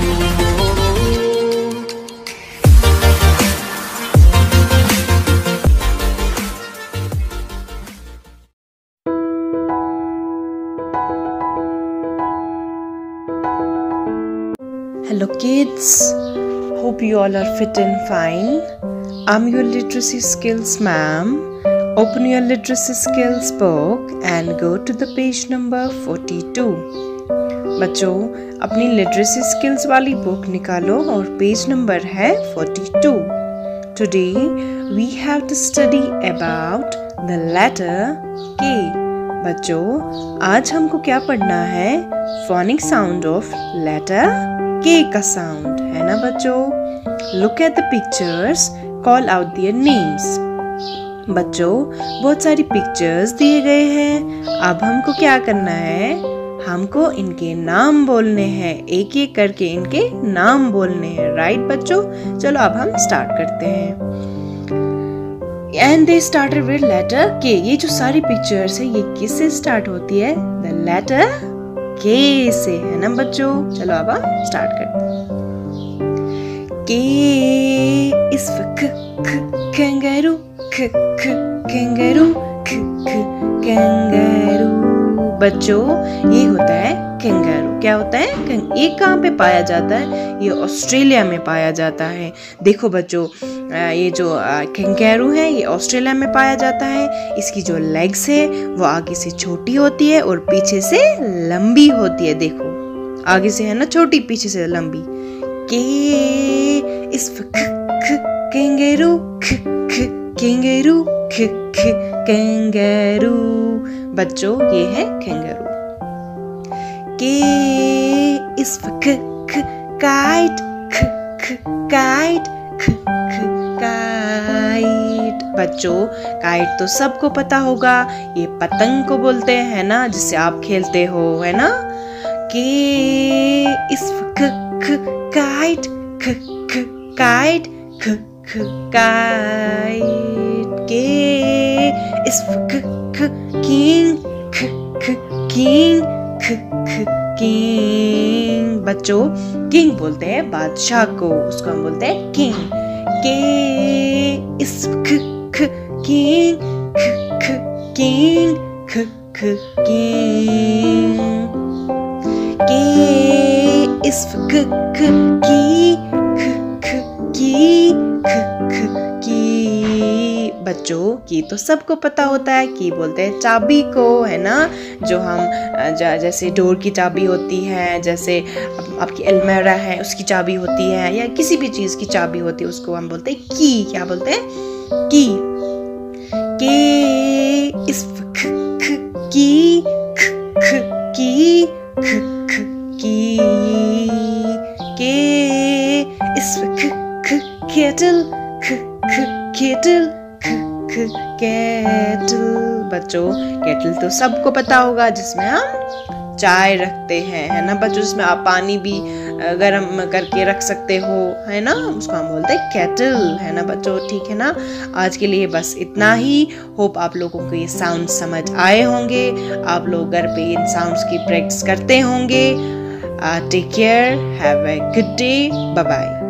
Hello kids, hope you all are fit and fine. I'm your literacy skills ma'am. Open your literacy skills book and go to the page number 42. बच्चों अपनी literacy skills वाली book निकालो और page number है 42. Today we have to study about the letter K. बच्चों आज हमको क्या पढ़ना है? Phonic sound of letter K का साउंड है ना बच्चों. Look at the pictures, call out their names. बच्चों बहुत सारी पिक्चर्स दिए गए हैं. अब हमको क्या करना है? हमको इनके नाम बोलने हैं. एक एक करके इनके नाम बोलने हैं. राइट बच्चों, चलो अब हम स्टार्ट करते हैं. And they started with letter K. ये जो सारी पिक्चर्स है ये किससे स्टार्ट होती है? The letter K से, है ना बच्चों. चलो अब हम स्टार्ट करते हैं. K is for kangaroo, kangaroo, kangaroo. बच्चों ये होता है कैंगारू. क्या होता है? ये कहाँ पे पाया जाता है? ये ऑस्ट्रेलिया में पाया जाता है. देखो बच्चों ये जो कैंगारू है ये ऑस्ट्रेलिया में पाया जाता है. इसकी जो लेग्स है वो आगे से छोटी होती है और पीछे से लंबी होती है. देखो आगे से है ना छोटी, पीछे से लंबी. के इस कैंगारू, कैंगारू, कैंगारू. बच्चों ये है kangaroo. K is kite, kite, kite. बच्चों काइट तो सबको पता होगा. ये पतंग को बोलते हैं ना, जिससे आप खेलते हो, है ना. के is kite, kite, kite. K is king, king, king. बच्चों किंग बोलते हैं बादशाह को, उसको हम बोलते हैं किंग. के इस किंग, किंग, किंग. के इस की, की. बच्चों की तो सबको पता होता है. की बोलते हैं चाबी को, है ना. जो हम जैसे डोर की चाबी होती है, जैसे आपकी अलमीरा है उसकी चाबी होती है, या किसी भी चीज की चाबी होती है, उसको हम बोलते हैं की. क्या बोलते हैं? की. के इस की, की, की. K is kettle, kettle, kettle. बच्चों केटल तो सबको पता होगा, जिसमें हम चाय रखते हैं, है ना बच्चों. जिसमें आप पानी भी गर्म करके रख सकते हो, है ना. उसको हम बोलते हैं केटल, है ना बच्चों. ठीक है ना. आज के लिए बस इतना ही. होप आप लोगों को ये साउंड समझ आए होंगे. आप लोग घर पे इन साउंड्स की प्रैक्टिस करते होंगे. Take care, have a good day, bye bye.